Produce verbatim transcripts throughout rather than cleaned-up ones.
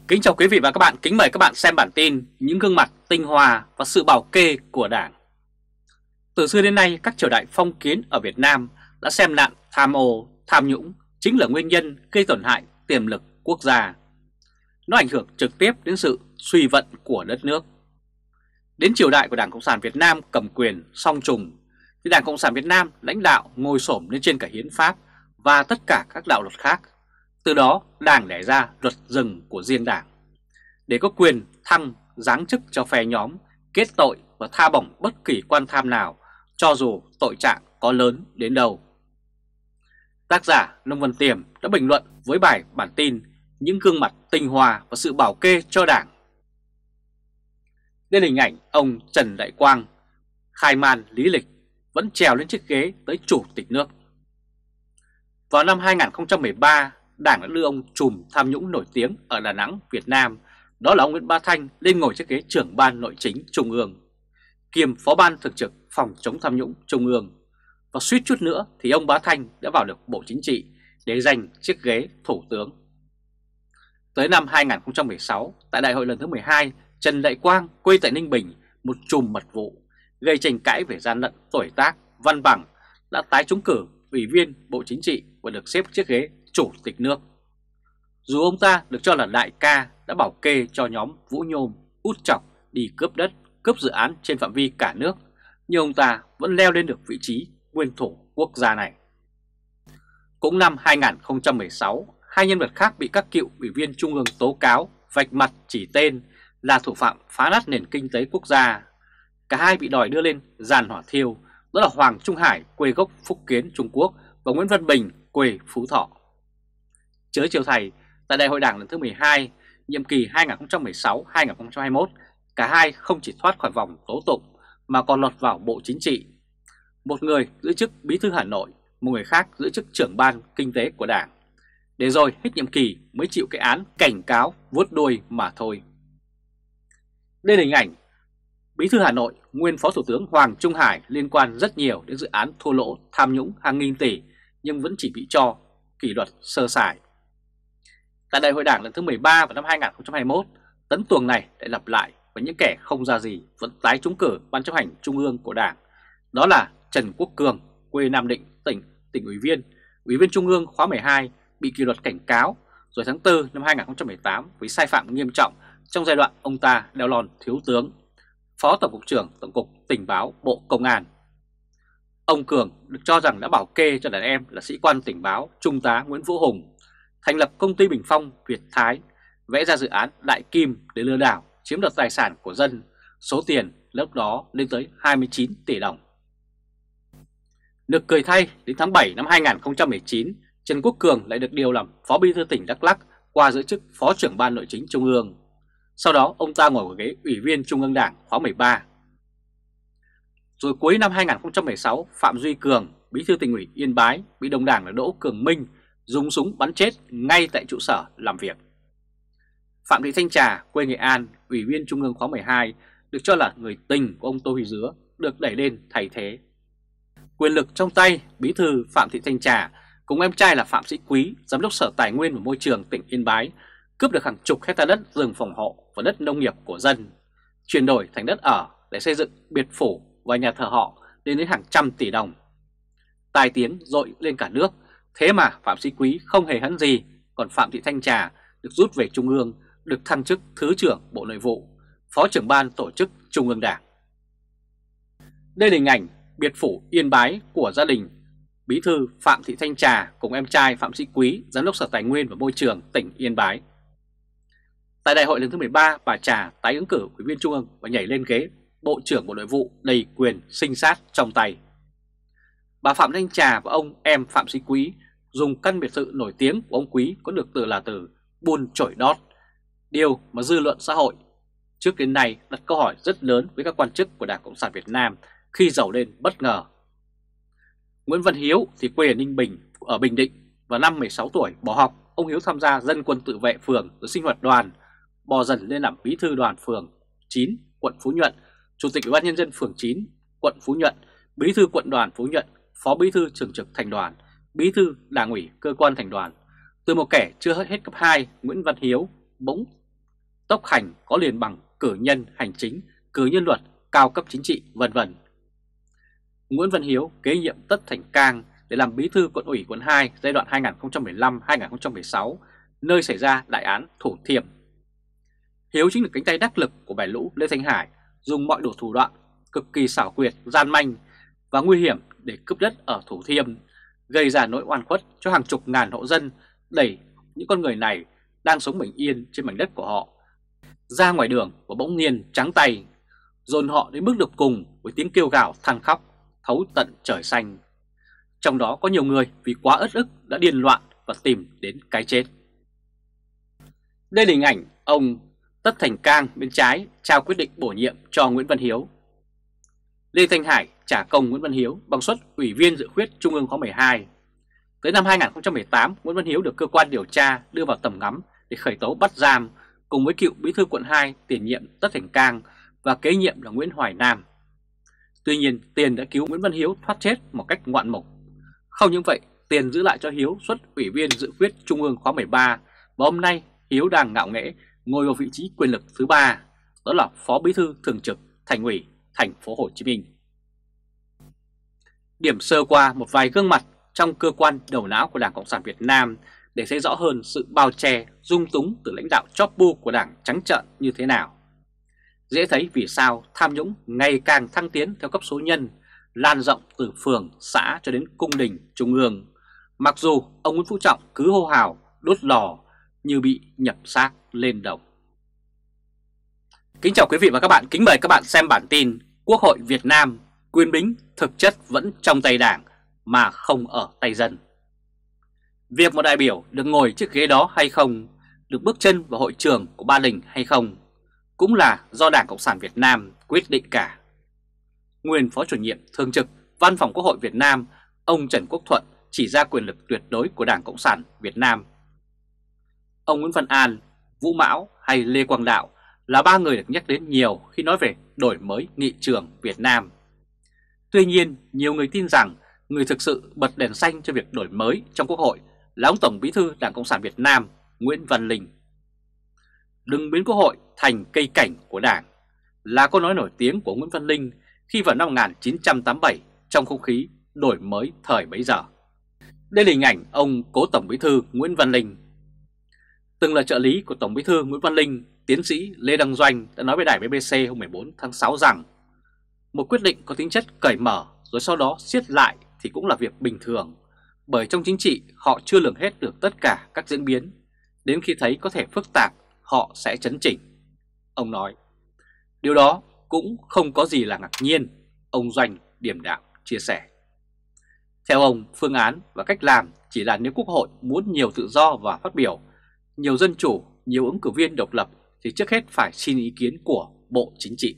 Kính chào quý vị và các bạn, kính mời các bạn xem bản tin những gương mặt tinh hoa và sự bảo kê của Đảng. Từ xưa đến nay, các triều đại phong kiến ở Việt Nam đã xem nạn tham ô, tham nhũng chính là nguyên nhân gây tổn hại tiềm lực quốc gia. Nó ảnh hưởng trực tiếp đến sự suy vận của đất nước. Đến triều đại của Đảng Cộng sản Việt Nam cầm quyền song trùng, thì Đảng Cộng sản Việt Nam lãnh đạo ngồi xổm lên trên cả hiến pháp và tất cả các đạo luật khác. Từ đó Đảng đẻ ra luật rừng của riêng Đảng, để có quyền thăng giáng chức cho phe nhóm, kết tội và tha bổng bất kỳ quan tham nào, cho dù tội trạng có lớn đến đâu. Tác giả Nông Văn Tiềm đã bình luận với bài bản tin những gương mặt tinh hoa và sự bảo kê cho Đảng. Đây là hình ảnh ông Trần Đại Quang, khai man lý lịch, vẫn trèo lên chiếc ghế tới chủ tịch nước. Vào năm hai nghìn không trăm mười ba, Đảng đã đưa ông trùm tham nhũng nổi tiếng ở Đà Nẵng, Việt Nam, đó là ông Nguyễn Bá Thanh, lên ngồi chiếc ghế trưởng ban nội chính Trung ương, kiêm phó ban thường trực phòng chống tham nhũng Trung ương. Và suýt chút nữa thì ông Bá Thanh đã vào được Bộ Chính trị để giành chiếc ghế thủ tướng. Tới năm hai nghìn không trăm mười sáu, tại đại hội lần thứ mười hai, Trần Đại Quang quê tại Ninh Bình, một trùm mật vụ, gây tranh cãi về gian lận tuổi tác, văn bằng, đã tái trúng cử ủy viên Bộ Chính trị và được xếp chiếc ghế chủ tịch nước. Dù ông ta được cho là đại ca đã bảo kê cho nhóm Vũ Nhôm, Út Chọc đi cướp đất, cướp dự án trên phạm vi cả nước, nhưng ông ta vẫn leo lên được vị trí nguyên thủ quốc gia này. Cũng năm hai nghìn không trăm mười sáu, hai nhân vật khác bị các cựu ủy viên Trung ương tố cáo vạch mặt chỉ tên là thủ phạm phá nát nền kinh tế quốc gia. Cả hai bị đòi đưa lên giàn hỏa thiêu, đó là Hoàng Trung Hải quê gốc Phúc Kiến, Trung Quốc và Nguyễn Văn Bình quê Phú Thọ. Chớ chiều thầy, tại đại hội Đảng lần thứ mười hai, nhiệm kỳ hai nghìn không trăm mười sáu đến hai nghìn không trăm hai mươi mốt, cả hai không chỉ thoát khỏi vòng tố tụng mà còn lọt vào Bộ Chính trị. Một người giữ chức Bí thư Hà Nội, một người khác giữ chức trưởng ban kinh tế của Đảng. Để rồi hết nhiệm kỳ mới chịu cái án cảnh cáo vuốt đuôi mà thôi. Đây là hình ảnh Bí thư Hà Nội, nguyên Phó Thủ tướng Hoàng Trung Hải liên quan rất nhiều đến dự án thua lỗ tham nhũng hàng nghìn tỷ nhưng vẫn chỉ bị cho kỷ luật sơ sài. Tại đại hội Đảng lần thứ mười ba vào năm hai nghìn không trăm hai mươi mốt, tấn tuồng này lại lặp lại với những kẻ không ra gì vẫn tái trúng cử ban chấp hành trung ương của Đảng. Đó là Trần Quốc Cường, quê Nam Định, tỉnh, tỉnh ủy viên, ủy viên Trung ương khóa mười hai, bị kỷ luật cảnh cáo rồi tháng tư năm hai nghìn không trăm mười tám với sai phạm nghiêm trọng trong giai đoạn ông ta đeo lon thiếu tướng, Phó Tổng cục trưởng Tổng cục Tình báo Bộ Công an. Ông Cường được cho rằng đã bảo kê cho đàn em là sĩ quan tình báo Trung tá Nguyễn Vũ Hùng, thành lập công ty Bình Phong Việt Thái, vẽ ra dự án Đại Kim để lừa đảo chiếm đoạt tài sản của dân, số tiền lúc đó lên tới hai mươi chín tỷ đồng. Được cười thay, đến tháng bảy năm hai nghìn không trăm mười chín, Trần Quốc Cường lại được điều làm Phó Bí thư tỉnh Đắk Lắk qua giữ chức Phó trưởng ban nội chính Trung ương. Sau đó ông ta ngồi ở ghế ủy viên Trung ương Đảng khóa mười ba. Rồi cuối năm hai nghìn không trăm mười sáu, Phạm Duy Cường, Bí thư tỉnh ủy Yên Bái, bị đồng đảng là Đỗ Cường Minh dùng súng bắn chết ngay tại trụ sở làm việc. Phạm Thị Thanh Trà, quê Nghệ An, ủy viên Trung ương khóa mười hai, được cho là người tình của ông Tô Huy Dứa, được đẩy lên thay thế. Quyền lực trong tay Bí thư Phạm Thị Thanh Trà cùng em trai là Phạm Sĩ Quý, Giám đốc Sở Tài nguyên và Môi trường tỉnh Yên Bái, cướp được hàng chục hectare đất rừng phòng hộ và đất nông nghiệp của dân, chuyển đổi thành đất ở để xây dựng biệt phủ và nhà thờ họ lên đến hàng trăm tỷ đồng. Tai tiếng dội lên cả nước, thế mà Phạm Sĩ Quý không hề hấn gì, còn Phạm Thị Thanh Trà được rút về Trung ương, được thăng chức Thứ trưởng Bộ Nội vụ, Phó trưởng ban tổ chức Trung ương Đảng. Đây là hình ảnh biệt phủ Yên Bái của gia đình Bí thư Phạm Thị Thanh Trà cùng em trai Phạm Sĩ Quý, Giám đốc Sở Tài nguyên và Môi trường tỉnh Yên Bái. Tại đại hội lần thứ mười ba, bà Trà tái ứng cử ủy viên Trung ương và nhảy lên ghế Bộ trưởng Bộ Nội vụ đầy quyền sinh sát trong tay. Bà Phạm Thanh Trà và ông em Phạm Sĩ Quý dùng căn biệt thự nổi tiếng của ông Quý có được từ là từ buôn chổi đót, điều mà dư luận xã hội trước đến nay đặt câu hỏi rất lớn với các quan chức của Đảng Cộng sản Việt Nam khi giàu lên bất ngờ. Nguyễn Văn Hiếu thì quê ở Ninh Bình, ở Bình Định, vào năm mười sáu tuổi bỏ học, ông Hiếu tham gia dân quân tự vệ phường rồi sinh hoạt đoàn, bò dần lên làm bí thư đoàn phường chín, quận Phú Nhuận, chủ tịch ủy ban nhân dân phường chín, quận Phú Nhuận, bí thư quận đoàn Phú Nhuận, phó bí thư thường trực thành đoàn, bí thư đảng ủy cơ quan thành đoàn. Từ một kẻ chưa hết cấp hai, Nguyễn Văn Hiếu bỗng tốc hành có liền bằng cử nhân hành chính, cử nhân luật, cao cấp chính trị, vân vân. Nguyễn Văn Hiếu kế nhiệm Tất Thành Cang để làm bí thư quận ủy quận hai giai đoạn hai nghìn không trăm mười lăm đến hai nghìn không trăm mười sáu, nơi xảy ra đại án Thủ Thiêm. Hiếu chính là cánh tay đắc lực của bè lũ Lê Thanh Hải, dùng mọi đủ thủ đoạn cực kỳ xảo quyệt, gian manh và nguy hiểm để cướp đất ở Thủ Thiêm, gây ra nỗi oan khuất cho hàng chục ngàn hộ dân, đẩy những con người này đang sống bình yên trên mảnh đất của họ ra ngoài đường và bỗng nhiên trắng tay, dồn họ đến bước đường cùng với tiếng kêu gào than khóc thấu tận trời xanh. Trong đó có nhiều người vì quá ất ức đã điên loạn và tìm đến cái chết. Đây là hình ảnh ông Tất Thành Cang bên trái trao quyết định bổ nhiệm cho Nguyễn Văn Hiếu. Lê Thanh Hải trả công Nguyễn Văn Hiếu bằng suất ủy viên dự khuyết Trung ương khóa mười hai. Tới năm hai nghìn không trăm mười tám, Nguyễn Văn Hiếu được cơ quan điều tra đưa vào tầm ngắm để khởi tố bắt giam cùng với cựu bí thư quận hai tiền nhiệm Tất Thành Cang và kế nhiệm là Nguyễn Hoài Nam. Tuy nhiên, Tiền đã cứu Nguyễn Văn Hiếu thoát chết một cách ngoạn mục. Không những vậy, Tiền giữ lại cho Hiếu suất ủy viên dự khuyết Trung ương khóa mười ba và hôm nay Hiếu đang ngạo nghễ ngồi vào vị trí quyền lực thứ ba, đó là Phó Bí thư Thường trực Thành ủy Thành phố Hồ Chí Minh. Điểm sơ qua một vài gương mặt trong cơ quan đầu não của Đảng Cộng sản Việt Nam để thấy rõ hơn sự bao che, dung túng từ lãnh đạo chóp bu của Đảng trắng trợn như thế nào. Dễ thấy vì sao tham nhũng ngày càng thăng tiến theo cấp số nhân, lan rộng từ phường, xã cho đến cung đình, trung ương. Mặc dù ông Nguyễn Phú Trọng cứ hô hào, đốt lò như bị nhập xác lên đồng. Kính chào quý vị và các bạn, kính mời các bạn xem bản tin Quốc hội Việt Nam, quyền bính thực chất vẫn trong tay Đảng mà không ở tay dân. Việc một đại biểu được ngồi chiếc ghế đó hay không, được bước chân vào hội trường của Ba Đình hay không, cũng là do Đảng Cộng sản Việt Nam quyết định cả. Nguyên Phó Chủ nhiệm Thường trực Văn phòng Quốc hội Việt Nam, ông Trần Quốc Thuận chỉ ra quyền lực tuyệt đối của Đảng Cộng sản Việt Nam. Ông Nguyễn Văn An, Vũ Mão hay Lê Quang Đạo là ba người được nhắc đến nhiều khi nói về đổi mới nghị trường Việt Nam. Tuy nhiên, nhiều người tin rằng người thực sự bật đèn xanh cho việc đổi mới trong Quốc hội là ông Tổng Bí thư Đảng Cộng sản Việt Nam Nguyễn Văn Linh. Đừng biến Quốc hội thành cây cảnh của Đảng là câu nói nổi tiếng của Nguyễn Văn Linh khi vào năm một nghìn chín trăm tám mươi bảy trong không khí đổi mới thời bấy giờ. Đây là hình ảnh ông cố Tổng Bí thư Nguyễn Văn Linh. Từng là trợ lý của Tổng Bí thư Nguyễn Văn Linh, tiến sĩ Lê Đăng Doanh đã nói với đài bê bê xê hôm mười bốn tháng sáu rằng một quyết định có tính chất cởi mở rồi sau đó siết lại thì cũng là việc bình thường, bởi trong chính trị họ chưa lường hết được tất cả các diễn biến, đến khi thấy có thể phức tạp họ sẽ chấn chỉnh. Ông nói, điều đó cũng không có gì là ngạc nhiên, ông Doanh điềm đạm chia sẻ. Theo ông, phương án và cách làm chỉ là nếu Quốc hội muốn nhiều tự do và phát biểu, nhiều dân chủ, nhiều ứng cử viên độc lập thì trước hết phải xin ý kiến của Bộ Chính trị.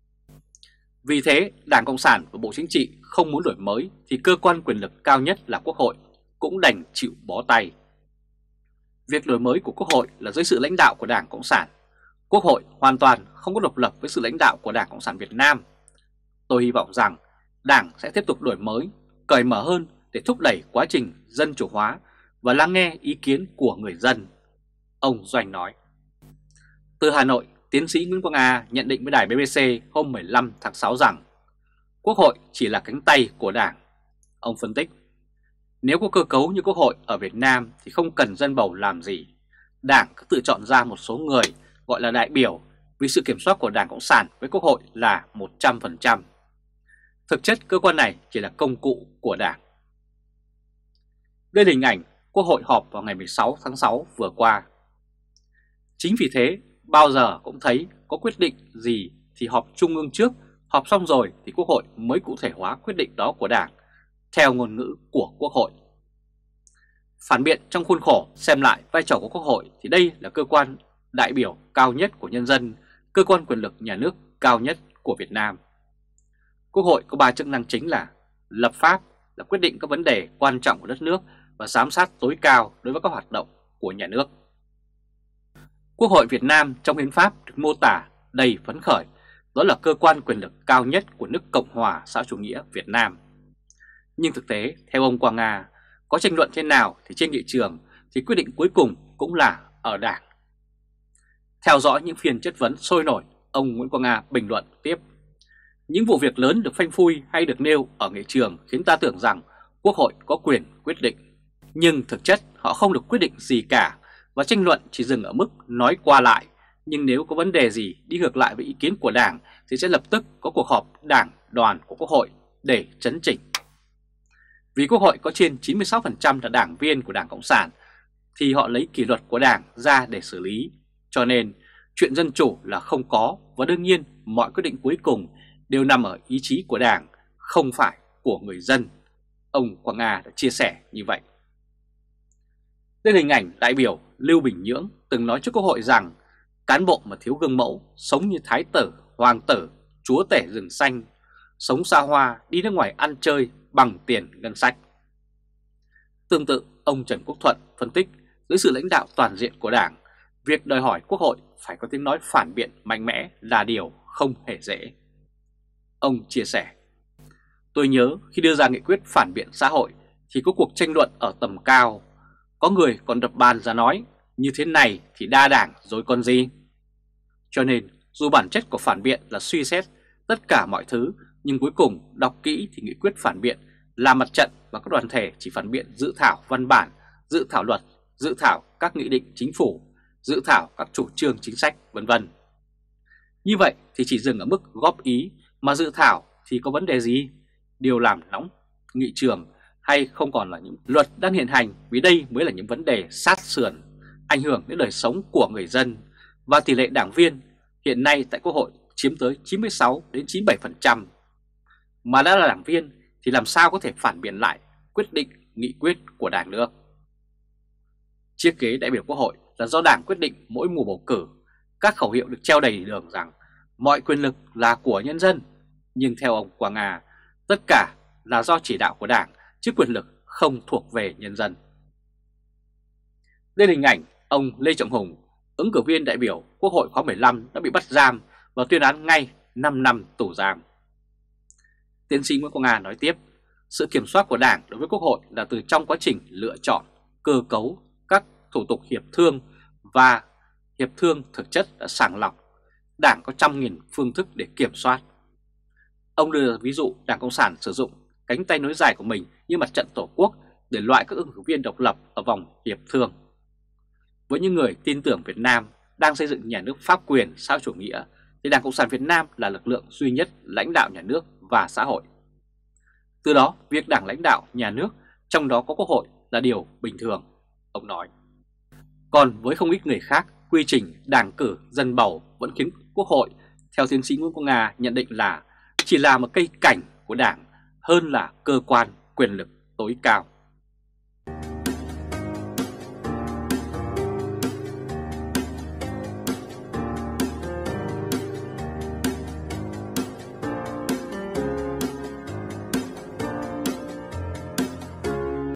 Vì thế, Đảng Cộng sản và Bộ Chính trị không muốn đổi mới thì cơ quan quyền lực cao nhất là Quốc hội cũng đành chịu bó tay. Việc đổi mới của Quốc hội là dưới sự lãnh đạo của Đảng Cộng sản. Quốc hội hoàn toàn không có độc lập với sự lãnh đạo của Đảng Cộng sản Việt Nam. Tôi hy vọng rằng Đảng sẽ tiếp tục đổi mới, cởi mở hơn để thúc đẩy quá trình dân chủ hóa và lắng nghe ý kiến của người dân, ông Doanh nói. Từ Hà Nội, tiến sĩ Nguyễn Quang A nhận định với đài bê bê xê hôm mười lăm tháng sáu rằng Quốc hội chỉ là cánh tay của Đảng. Ông phân tích, nếu có cơ cấu như Quốc hội ở Việt Nam thì không cần dân bầu làm gì. Đảng cứ tự chọn ra một số người gọi là đại biểu vì sự kiểm soát của Đảng Cộng sản với Quốc hội là một trăm phần trăm. Thực chất cơ quan này chỉ là công cụ của Đảng. Đây là hình ảnh Quốc hội họp vào ngày mười sáu tháng sáu vừa qua. Chính vì thế, bao giờ cũng thấy có quyết định gì thì họp trung ương trước, họp xong rồi thì Quốc hội mới cụ thể hóa quyết định đó của Đảng, theo ngôn ngữ của Quốc hội. Phản biện trong khuôn khổ xem lại vai trò của Quốc hội thì đây là cơ quan đại biểu cao nhất của nhân dân, cơ quan quyền lực nhà nước cao nhất của Việt Nam. Quốc hội có ba chức năng chính là lập pháp, là quyết định các vấn đề quan trọng của đất nước và giám sát tối cao đối với các hoạt động của nhà nước. Quốc hội Việt Nam trong hiến pháp được mô tả đầy phấn khởi, đó là cơ quan quyền lực cao nhất của nước Cộng hòa xã hội chủ nghĩa Việt Nam. Nhưng thực tế, theo ông Quang Nga, có tranh luận thế nào thì trên nghị trường thì quyết định cuối cùng cũng là ở Đảng. Theo dõi những phiên chất vấn sôi nổi, ông Nguyễn Quang Nga bình luận tiếp: những vụ việc lớn được phanh phui hay được nêu ở nghị trường khiến ta tưởng rằng Quốc hội có quyền quyết định. Nhưng thực chất họ không được quyết định gì cả và tranh luận chỉ dừng ở mức nói qua lại. Nhưng nếu có vấn đề gì đi ngược lại với ý kiến của Đảng thì sẽ lập tức có cuộc họp Đảng đoàn của Quốc hội để chấn chỉnh. Vì Quốc hội có trên chín mươi sáu phần trăm là đảng viên của Đảng Cộng sản thì họ lấy kỷ luật của Đảng ra để xử lý. Cho nên chuyện dân chủ là không có, và đương nhiên mọi quyết định cuối cùng đều nằm ở ý chí của Đảng, không phải của người dân. Ông Quang Nga đã chia sẻ như vậy. Đây là hình ảnh đại biểu Lưu Bình Nhưỡng từng nói trước Quốc hội rằng cán bộ mà thiếu gương mẫu sống như thái tử, hoàng tử, chúa tể rừng xanh, sống xa hoa, đi nước ngoài ăn chơi bằng tiền ngân sách. Tương tự, ông Trần Quốc Thuận phân tích dưới sự lãnh đạo toàn diện của Đảng, việc đòi hỏi Quốc hội phải có tiếng nói phản biện mạnh mẽ là điều không hề dễ. Ông chia sẻ: tôi nhớ khi đưa ra nghị quyết phản biện xã hội thì có cuộc tranh luận ở tầm cao. Có người còn đập bàn ra nói như thế này thì đa đảng rồi còn gì. Cho nên dù bản chất của phản biện là suy xét tất cả mọi thứ, nhưng cuối cùng đọc kỹ thì nghị quyết phản biện là mặt trận và các đoàn thể chỉ phản biện dự thảo văn bản, dự thảo luật, dự thảo các nghị định chính phủ, dự thảo các chủ trương chính sách, vân vân. Như vậy thì chỉ dừng ở mức góp ý, mà dự thảo thì có vấn đề gì? Điều làm nóng nghị trường hay không còn là những luật đang hiện hành, vì đây mới là những vấn đề sát sườn, ảnh hưởng đến đời sống của người dân. Và tỷ lệ đảng viên hiện nay tại Quốc hội chiếm tới chín mươi sáu đến chín mươi bảy phần trăm. Mà đã là đảng viên thì làm sao có thể phản biện lại quyết định nghị quyết của Đảng được? Chiếc ghế đại biểu Quốc hội là do Đảng quyết định mỗi mùa bầu cử. Các khẩu hiệu được treo đầy đường rằng mọi quyền lực là của nhân dân. Nhưng theo ông Quang Nga, tất cả là do chỉ đạo của Đảng, chứ quyền lực không thuộc về nhân dân. Đây là hình ảnh ông Lê Trọng Hùng, ứng cử viên đại biểu Quốc hội khóa mười lăm đã bị bắt giam và tuyên án ngay năm năm tù giam. Tiến sĩ Nguyễn Quang Nga nói tiếp, sự kiểm soát của Đảng đối với Quốc hội là từ trong quá trình lựa chọn, cơ cấu các thủ tục hiệp thương, và hiệp thương thực chất đã sàng lọc. Đảng có trăm nghìn phương thức để kiểm soát. Ông đưa ra ví dụ Đảng Cộng sản sử dụng cánh tay nối dài của mình như mặt trận Tổ quốc để loại các ứng cử viên độc lập ở vòng hiệp thương. Với những người tin tưởng Việt Nam đang xây dựng nhà nước pháp quyền xã hội chủ nghĩa thì Đảng Cộng sản Việt Nam là lực lượng duy nhất lãnh đạo nhà nước và xã hội. Từ đó, việc Đảng lãnh đạo nhà nước, trong đó có Quốc hội, là điều bình thường, ông nói. Còn với không ít người khác, quy trình đảng cử dân bầu vẫn khiến Quốc hội, theo tiến sĩ Nguyễn Quang Nga nhận định, là chỉ là một cây cảnh của Đảng hơn là cơ quan quyền lực tối cao.